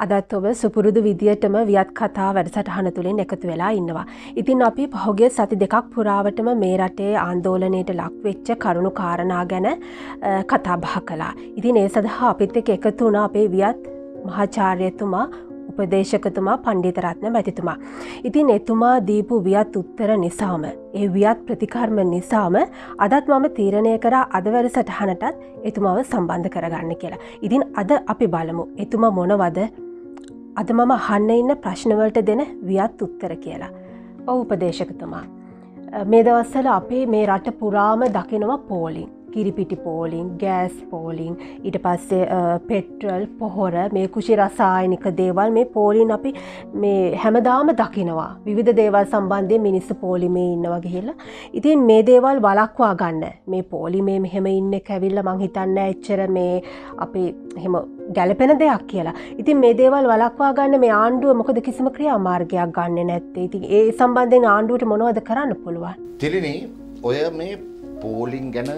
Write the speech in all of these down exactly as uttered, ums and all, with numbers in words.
අදත් ඔබ සුපුරුදු විදියටම වියත් කතා වැඩසටහන තුළින් එකතු වෙලා ඉන්නවා. ඉතින් අපි පහුගිය සති දෙකක් පුරාවටම මේ රටේ ආන්දෝලනයට ලක්වෙච්ච කරුණු කාරණා ගැන කතා බහ කළා. ඉතින් ඒ සඳහා අපිත් එක්ක එකතු වුණා අපේ වියත් මහාචාර්යතුමා, උපදේශකතුමා, පණ්ඩිත රත්න මැතිතුමා. ඉතින් එතුමා දීපු වියත් උත්තර නිසාම, ඒ වියත් ප්‍රතිකර්ම නිසාම අදත් මම තීරණය කරා අද වැඩසටහනටත් එතුමාව සම්බන්ධ කරගන්න කියලා. ඉතින් අද අපි බලමු එතුමා මොනවද අද මම අහන්න ඉන්න ප්‍රශ්නවලට දෙන වියත් උත්තර කියලා. ඔව් උපදේශකතුමා. මේ දවස්වල අපේ මේ රට පුරාම දකිනවා පෝලිං. කිරිපිටි පෝලිං, ගෑස් පෝලිං, ඊට පස්සේ පෙට්‍රල්, පොහොර, මේ කුෂි රසායනික දේවල් මේ පෝලින් අපි මේ හැමදාම දකිනවා. විවිධ දේවල් සම්බන්ධයෙන් මිනිස්සු පෝලිමේ ඉන්නවා ගිහිල්ලා. ඉතින් මේ දේවල් වළක්වා ගන්න. මේ පෝලිමේ මෙහෙම ඉන්න එක ඇවිල්ලා මං හිතන්නේ එච්චර මේ අපි එහෙම ගැළපෙන දෙයක් කියලා. ඉතින් මේ දේවල් වළක්වා ගන්න මේ ආණ්ඩුව මොකද කිසිම ක්‍රියාමාර්ගයක් ගන්නෙ නැත්තේ? ඉතින් ඒ සම්බන්ධයෙන් ආණ්ඩුවට මොනවද කරන්න පුළුවන්? තිලිනි, ඔය මේ පෝලිං ගැන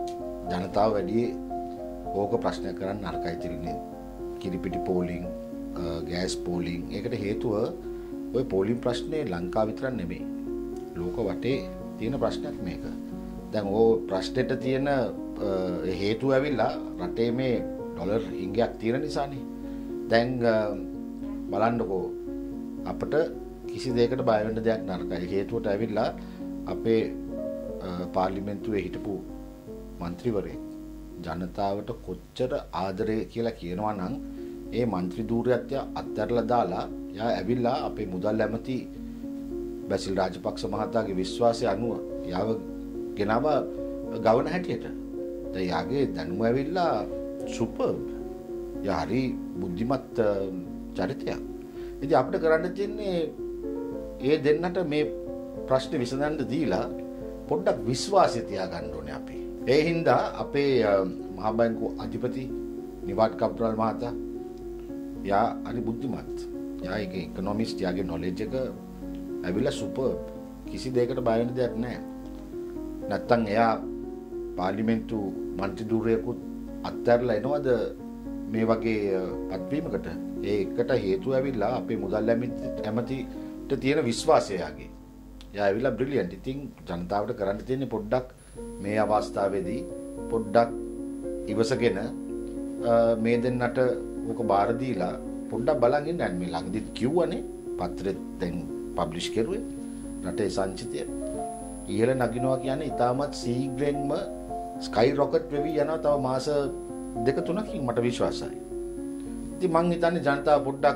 ජනතාව වැඩි ඕක ප්‍රශ්නයක් කරන්න නරකයි තිලිනි. කිරිපිටි පෝලිං, ගෑස් පෝලිං, ඒකට හේතුව ඔය පෝලිං ප්‍රශ්නේ ලංකාව විතරක් නෙමෙයි. ලෝක වටේ තියෙන ප්‍රශ්නයක් මේක. දැන් ඕ ප්‍රශ්නෙට තියෙන හේතුව ඇවිල්ලා රටේ මේ ඩොලර් හිඟයක් තියෙන නිසානේ. දැන් බලන්නකෝ අපිට කිසි දෙයකට බය වෙන්න දෙයක් නරකයි. හේතුවට ඇවිල්ලා අපේ පාර්ලිමේන්තුවේ හිටපු මන්ත්‍රීවරයෙක් ජනතාවට කොච්චර ආදරේ කියලා කියනවා නම් ඒ මන්ත්‍රී ධූරයත්ය අත්හැරලා දාලා යා ඇවිල්ලා අපේ මුදල් ඇමති බැසිල් රාජපක්ෂ මහතාගේ විශ්වාසය අනුව යාව ගෙනාව ගවන හැටියට. දැන් යාගේ දැනුම ඇවිල්ලා සුපර්. යා හරි බුද්ධිමත් චරිතයක්. ඉතින් අපිට කරන්න තියෙන්නේ ඒ දෙන්නට මේ ප්‍රශ්නේ විසඳන්න දීලා පොඩ්ඩක් විශ්වාසය තියාගන්න ඕනේ අපි. ඒ හින්දා අපේ මහා බැංකුව අධිපති නිවාඩ් කප්රාල් මහතා යා හරි බුද්ධිමත්. යා එක ඉකොනොමිස්ට්, යාගේ නොලෙජ් එක ඇවිල්ලා සුපර්. කිසි දෙයකට බය වෙන්න දෙයක් නැහැ. නැත්තම් එයා පාර්ලිමේන්තු මන්ත්‍රී ධූරයකුත් අත්හැරලා එනවද මේ වගේ පත්වීමකට? ඒකට හේතුව ඇවිල්ලා අපේ මුදල් ඇමතිට තියෙන විශ්වාසය යාගේ. යා ඇවිල්ලා බ්‍රිලියන්ට්. ඉතින් ජනතාවට කරන්න තියෙන්නේ පොඩ්ඩක් මේ අවස්ථාවේදී පොඩ්ඩක් ඉවසගෙන මේ දෙන්නට ඕක බාර දීලා පොඩ්ඩක් බලන් ඉන්න. මේ ළඟදිත් කිව්වනේ පත්‍රෙත් දැන් පබ්ලිෂ් කරුවේ රටේ සංචිතය ඉහළ නගිනවා කියන්නේ ඉතාමත් ශීඝ්‍රයෙන්ම ස්කයි රොකට් වෙවි යනවා. තව මාස දෙක තුනකින් මට විශ්වාසයි. ඉතින් මං හිතන්නේ ජනතාව පොඩ්ඩක්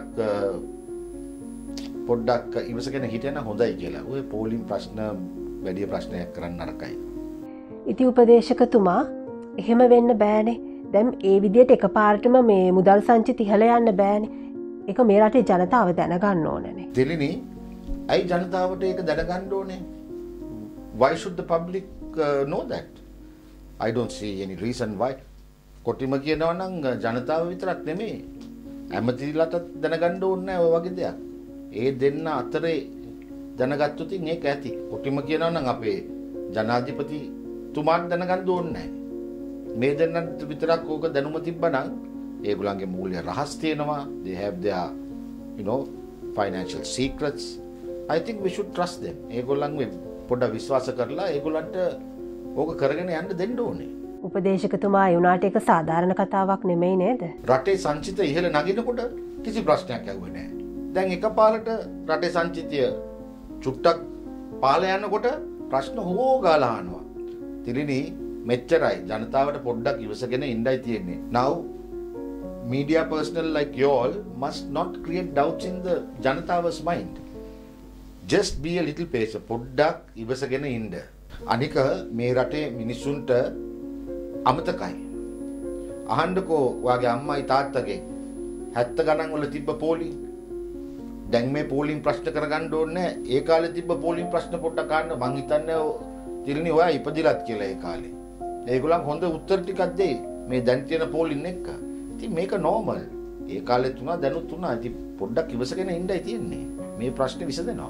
පොඩ්ඩක් ඉවසගෙන හිටියන හොඳයි කියලා. ඔය පෝලිං ප්‍රශ්න වැඩි ප්‍රශ්නයක් කරන්න නරකයි. ඉති උපදේශකතුමා, එහෙම වෙන්න බෑනේ. දැන් ඒ විදියට එකපාරටම මේ මුදල් සංචිත ඉහළ යන්න බෑනේ. ඒක මේ රටේ ජනතාව දැනගන්න ඕනනේ. දෙලිනි, ඇයි ජනතාවට ඒක දැනගන්න ඕනේ? Why should the public uh, know that? I don't see any reason why. කොටිම කියනවා නම් ජනතාව විතරක් නෙමෙයි, ඇමතිලට දැනගන්න ඕනේ නැහැ ඔය වගේ දෙයක්. ඒ දෙන්න අතරේ දැනගත්තොත් ඒක ඇති. කොටිම කියනවා නම් අපේ ජනාධිපති තුමාට දැනගන්න ඕනේ නැහැ. මේ දෙන්නත් විතරක් ඕක දැනුම තිබ්බනම් ඒගොල්ලන්ගේ මූල්‍ය රහස් තියෙනවා. They have their you know financial secrets. I think we should trust them. ඒගොල්ලන් පොඩ්ඩක් විශ්වාස කරලා ඒගොල්ලන්ට ඕක කරගෙන යන්න දෙන්න ඕනේ. උපදේශකතුමා, ඒ උනාට ඒක සාධාරණ කතාවක් නෙමෙයි නේද? රටේ සංචිත ඉහළ නගිනකොට කිසි ප්‍රශ්නයක් ඇහුවේ නැහැ. දැන් එකපාරට රටේ සංචිතය චුට්ටක් පාල යනකොට ප්‍රශ්න හොගාලා අහනවා. තිලිනි, මෙච්චරයි. ජනතාවට පොඩ්ඩක් ඉවසගෙන ඉන්නයි තියෙන්නේ. Now media personnel like you all must not create doubts in the janata's mind. Just be a little patient. පොඩ්ඩක් ඉවසගෙන ඉන්න. අනික මේ රටේ මිනිසුන්ට අමතකයි. අහන්නකෝ ඔයාගේ අම්මයි තාත්තගේ හැත්ත ගණන් වල තිබ්බ පෝලිං. දැන් මේ පෝලිං ප්‍රශ්න කරගන්න ඕනේ. ඒ කාලේ තිබ්බ පෝලිං ප්‍රශ්න පොඩ්ඩක් අහන්න. මං හිතන්නේ තිලිනි ඔයා ඉපදිලත් කියලා ඒ කාලේ. ඒගොල්ලන් හොඳ උත්තර ටිකක් දෙයි මේ දැන් තියෙන පෝලිං එක්ක. ඉතින් මේක නෝමල්. ඒ කාලේ තුනා දැනුත් තුනා. ඉතින් පොඩ්ඩක් ඉවසගෙන ඉන්නයි තියෙන්නේ. මේ ප්‍රශ්නේ විසඳෙනවා.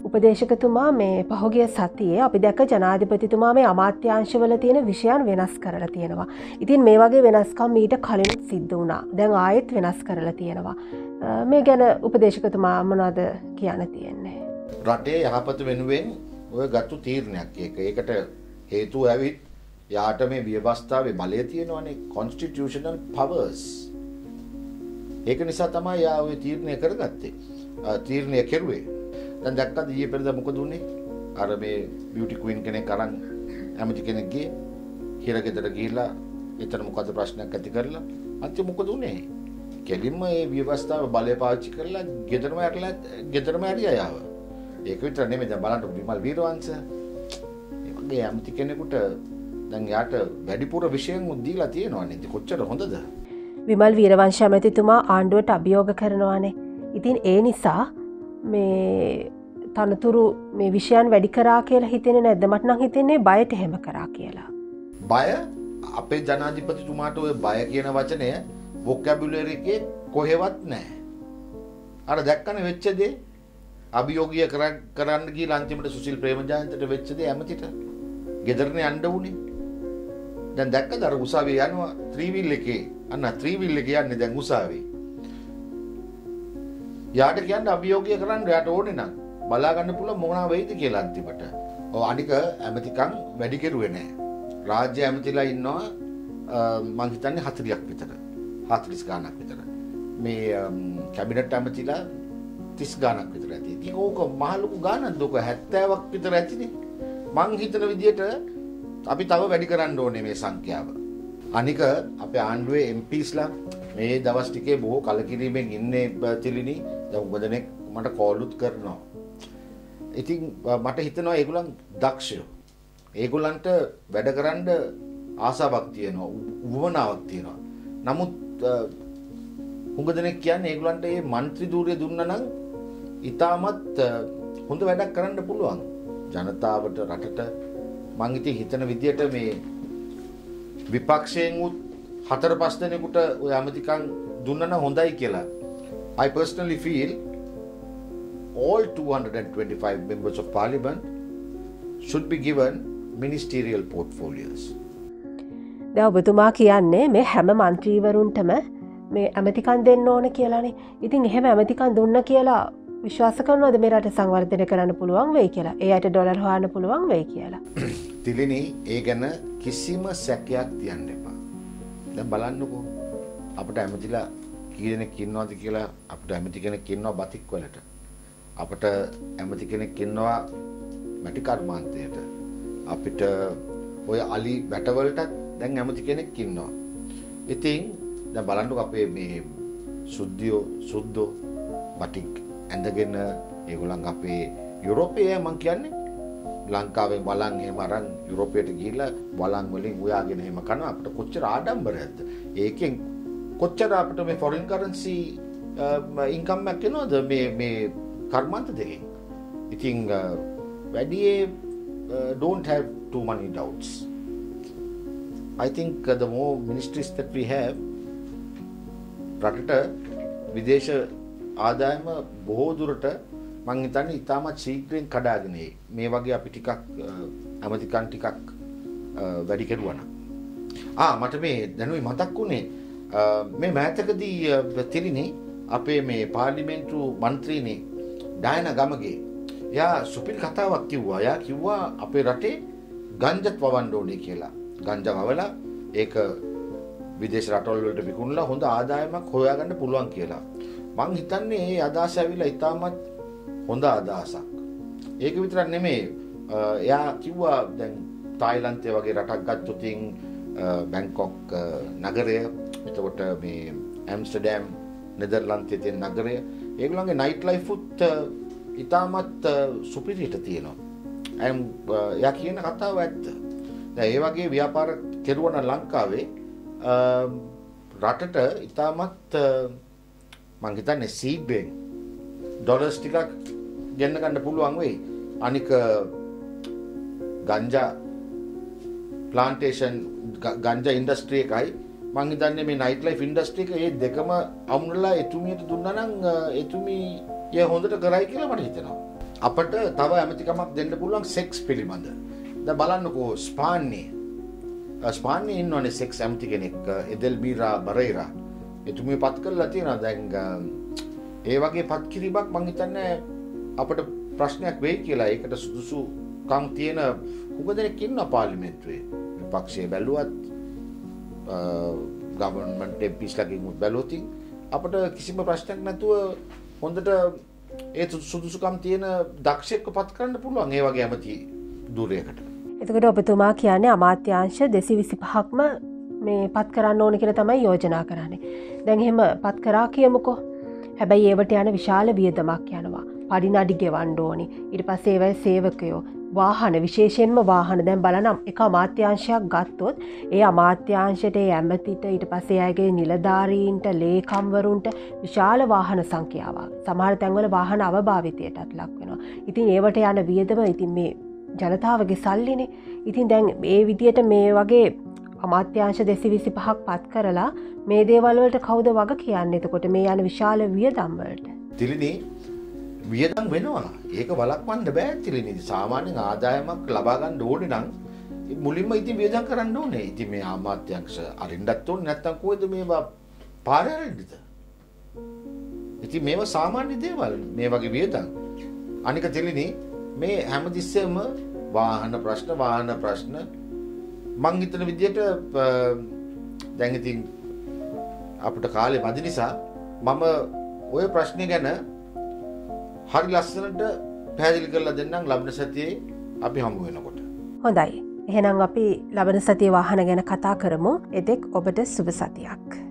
උපදේශකතුමා මේ පහුගිය සතියේ අපි දැක්ක ජනාධිපතිතුමා මේ අමාත්‍යාංශවල තියෙන විෂයන් වෙනස් කරලා තියෙනවා. ඉතින් මේ වගේ වෙනස්කම් ඊට කලින් සිද්ධ වුණා. දැන් ආයෙත් වෙනස් කරලා තියෙනවා. මේ ගැන උපදේශකතුමා මොනවද කියන්න තියෙන්නේ? රටේ යහපත වෙනුවෙන් ඔය ගත්තු තීරණයක් ඒක. ඒකට හේතුව ඇවිත් යාට මේ ව්‍යවස්ථාවේ බලය තියෙනවානේ, constitutional powers. ඒක නිසා තමයි යා ඔය තීරණය කරගත්තේ. තීරණය කෙරුවේ. දැන් දැක්කද ඊයේ පෙරේද මොකද උනේ? අර මේ බියුටි ක්වීන් කෙනෙක් අරන් ඇමති කෙනෙක් ගියේ හිරගෙදර ගිහිල්ලා එතන මොකද ප්‍රශ්නයක් ඇති කරලා අන්තිම මොකද උනේ? කෙලින්ම මේ ව්‍යවස්ථාව බලය පාවිච්චි කරලා ගෙදරම ඇරලා ගෙදරම ඇරියා යාව. ඒක විතර නෙමෙයි දැන් බලන්න විමල් වීරවංශ. ඒ වගේ ඇමති කෙනෙකුට දැන් යාට වැඩිපුර විෂයන් දීලා තියෙනවා නේද? කොච්චර හොඳද? විමල් වීරවංශ ඇමතිතුමා ආණ්ඩුවට අභියෝග කරනවානේ. ඉතින් ඒ නිසා මේ තනතුරු මේ විෂයන් වැඩි කරා කියලා හිතෙන්නේ නැද්ද? මට නම් හිතෙන්නේ බයට හැම කරා කියලා. බය අපේ ජනාධිපතිතුමාට ඔය බය කියන වචනය වොකැබියුලරි එකේ කොහෙවත් නැහැ. අර දැක්කනේ වෙච්ච දේ අභියෝගය කරන්න ගිහලා අන්තිමට සුසිල් ප්‍රේමජයන්තට වෙච්ච දේ ඇමතිට ගෙදරනේ යන්න උනේ. දැන් දැක්කද අර උසාවියේ යනවා ත්‍රී වීල් එකේ. අන්න ත්‍රී වීල් එකේ යන්නේ දැන් උසාවියේ. යාට කියන්නේ අභියෝගය කරන්න යාට ඕනේ නම් බලා ගන්න පුළුවන් මොනවා වෙයිද කියලා අන්තිමට. ඔව් අනික ඇමතිකම් වැඩි කෙරුවේ නැහැ. රාජ්‍ය ඇමතිලා ඉන්නවා මං හිතන්නේ හතළියක් විතර. හතළිස් ගාණක් විතර. මේ කැබිනට් ඇමතිලා තිස් ගාණක් විතර ඇති. ඉතින් ඕක මහ ලොකු ගාණක්ද? ඕක හැත්තෑවක් විතර ඇතිනේ. මං හිතන විදියට අපි තව වැඩි කරන්න ඕනේ මේ සංඛ්‍යාව. අනික අපේ ආණ්ඩුවේ එම් පීස්ලා මේ දවස් ටිකේ බොහෝ කලකිරීමෙන් ඉන්නේ තිලිනි. දැන් උගදෙනෙක් මට කෝල්ුත් කරනවා. ඉතින් මට හිතෙනවා ඒගොල්ලන් දක්ෂයෝ. ඒගොල්ලන්ට වැඩ කරන්න ආසාවක් තියෙනවා, උවමනාවක් තියෙනවා. නමුත් උගදෙනෙක් කියන්නේ ඒගොල්ලන්ට මේ മന്ത്രി ධූරය දුන්නා නම් ඊටමත් හොඳ වැඩක් කරන්න පුළුවන්. ජනතාවට රටට මං ඉතින් හිතන විදියට මේ විපක්ෂයෙන් උත් හතර පහ දෙනෙකුට ඔය ඇමතිකම් දුන්නා නම් හොඳයි කියලා. I personally feel all two hundred twenty-five members of parliament should be given ministerial portfolios. දැන් ඔබතුමා කියන්නේ මේ හැම മന്ത്രിවරුන්ටම මේ ඇමතිකම් දෙන්න ඕන කියලානේ. ඉතින් එහෙම ඇමතිකම් දුන්න කියලා විශ්වාස කරනවද මේ රට සංවර්ධනය කරන්න පුළුවන් වෙයි කියලා? ඒ අයට ඩොලර් හොයන්න පුළුවන් වෙයි කියලා? තිලිනි ඒ ගැන කිසිම සැකයක් තියන්න එපා. දැන් බලන්නකෝ අපිට ඇමතිලා කී දෙනෙක් ඉන්නවද කියලා. අපිට ඇමති කෙනෙක් ඉන්නවා බතික් වලට. අපිට ඇමති කෙනෙක් ඉන්නවා මැටි කර්මාන්තයට. අපිට ඔය අලි වැටවලට දැන් ඇමති කෙනෙක් ඉන්නවා. ඉතින් දැන් බලන්නකෝ අපේ මේ සුද්ධියෝ සුද්ධෝ බතික් ඇඳගෙන ඒගොල්ලන් අපේ යුරෝපයේ මං කියන්නේ ලංකාවෙන් බලන් එහෙම අරන් යුරෝපයට ගිහිල්ලා බලන් වලින් උයාගෙන එහෙම කරන අපිට කොච්චර ආඩම්බරයක්ද. ඒකෙන් කොච්චර අපිට මේ ෆොරින් කරන්සි ඉන්කම් එකක් එනවද මේ මේ කර්මාන්ත දෙකෙන්. ඉතින් වැඩියේ don't have too many doubts. I think uh, the more ministries that we have රටට විදේශ ආදායම බොහෝ දුරට මං හිතන්නේ ඉතාමත් ශීඝ්‍රයෙන් කඩාගෙන එයි. මේ වගේ අපි ටිකක් ඇමතිකම් ටිකක් වැඩි කෙරුවා නම්. ආ මට මේ දැනුයි මතක් වුණේ මේ මෑතකදී තිරිනි අපේ මේ පාර්ලිමේන්තු මන්ත්‍රීනි ඩයනා ගමගේ එයා සුපිරි කතාවක් කිව්වා. එයා කිව්වා අපේ රටේ ගංජත් වවන්න ඕනේ කියලා. ගංජා වවලා ඒක විදේශ රටවල් වලට විකුණලා හොඳ ආදායමක් හොයාගන්න පුළුවන් කියලා. මං හිතන්නේ මේ අදහස ඇවිල්ලා ඉතාමත් හොඳ අදහසක්. ඒක විතරක් නෙමෙයි. එයා කිව්වා දැන් තායිලන්තය වගේ රටක් ගත්තොත් බැංකොක් නගරය, එතකොට මේ ඇම්ස්ටර්ඩම් නෙදර්ලන්තයේ තියෙන නගරය, ඒගොල්ලන්ගේ නයිට් ලයිෆ් උත් ඉතාමත් සුපිරියට තියෙනවා. එම් එයා කියන කතාව ඇත්ත. දැන් ඒ වගේ ව්‍යාපාර කෙරුවා නම් ලංකාවේ රටට ඉතාමත් මං හිතන්නේ සීබ්බෙන් ඩොලර්ස් ටිකක් ගෙන්න ගන්න පුළුවන් වෙයි. අනික ගංජා ප්ලාන්ටේෂන් ගංජා ඉන්ඩස්ට්‍රි එකයි මං හිතන්නේ මේ නයිට් ලයිෆ් ඉන්ඩස්ට්‍රි එක මේ දෙකම අමුණලා එතුමියට දුන්නා නම් එතුමිය හොඳට කරයි කියලා මට හිතෙනවා. අපට තව ඇමතිකමක් දෙන්න පුළුවන් සෙක්ස් පිළිබඳ. දැන් බලන්නකෝ ස්පාන්නේ ස්පාන්නේ ඉන්නවනේ සෙක්ස් ඇමති කෙනෙක් එදෙල්බීරා බරේරා. එතුමිය පත් කරලා තියෙනවා. දැන් ඒ වගේ පත් කිරීමක් මං හිතන්නේ අපිට ප්‍රශ්නයක් වෙයි කියලා. ඒකට සුදුසුකම් තියෙන හුඟ දෙනෙක් ඉන්නවා පාර්ලිමේන්තුවේ. විපක්ෂයේ බැලුවත් ගවර්න්මන්ට් එම් පීස් ලකින් උත් බැලුවොත් අපිට කිසිම ප්‍රශ්නයක් නැතුව හොඳට ඒ සුදුසුකම් තියෙන දක්ෂයෙක්ව පත් කරන්න පුළුවන් ඒ වගේ ඇමති ධුරයකට. එතකොට ඔබතුමා කියන්නේ අමාත්‍යාංශ දෙසිය විසිපහක්ම මේ පත් කරන්න ඕන කියලා තමයි යෝජනා කරන්නේ. දැන් එහෙම පත් කරා කියමුකෝ. හැබැයි ඒවට යන විශාල වියදමක් යනවා. පඩි නඩි ගෙවන්න ඕනි. ඊට පස්සේ ඒවයි සේවකයෝ වාහන විශේෂයෙන්ම වාහන දැන් බලන්න එක අමාත්‍යාංශයක් ගත්තොත් ඒ අමාත්‍යාංශයට ඒ ඇමතිට ඊට පස්සේ අයගේ නිලධාරීන්ට ලේකම්වරුන්ට විශාල වාහන සංඛ්‍යාවක්. සමහර තැන්වල වාහන අවභාවිතයටත් ලක් වෙනවා. ඉතින් ඒවට යන වියදම ඉතින් මේ ජනතාවගේ සල්ලිනේ. ඉතින් දැන් මේ විදියට මේ වගේ අමාත්‍යාංශ දෙසිය විසිපහක් පත් කරලා මේ දේවල් වලට කවුද වග කියන්නේ? එතකොට මේ යන විශාල වියදම් වලට. තිලිනි වියදම් වෙනවා. ඒක වළක්වන්න බෑ තිලිනි. සාමාන්‍යයෙන් ආදායමක් ලබා ගන්න ඕනේ නම් මුලින්ම ඉතින් වියදම් කරන්න ඕනේ. ඉතින් මේ අමාත්‍යාංශ අරින්නත් ඕනේ නැත්තම් කොහෙද මේවා පාරේ අරින්නද? ඉතින් මේවා සාමාන්‍ය දේවල් මේ වගේ වියදම්. අනික තිලිනි මේ හැමතිස්සෙම වාහන ප්‍රශ්න වාහන ප්‍රශ්න මං හිතන විදියට දැන් ඉතින් අපිට කාලේ මදි නිසා මම ওই ප්‍රශ්නේ ගැන හරි ලස්සනට පැහැදිලි කරලා දෙන්නම් ලබන සතියේ අපි හමු වෙනකොට. හොඳයි. එහෙනම් අපි ලබන සතියේ වාහන ගැන කතා කරමු. එතෙක් ඔබට සුබ සතියක්.